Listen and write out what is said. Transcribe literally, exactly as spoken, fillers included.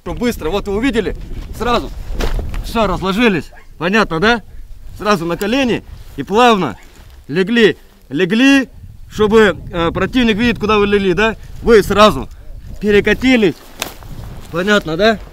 быстро. Вот вы увидели, сразу все, разложились. Понятно, да? Сразу на колени и плавно легли, легли, чтобы э, противник видит, куда вы легли, да? Вы сразу перекатились. Понятно, да?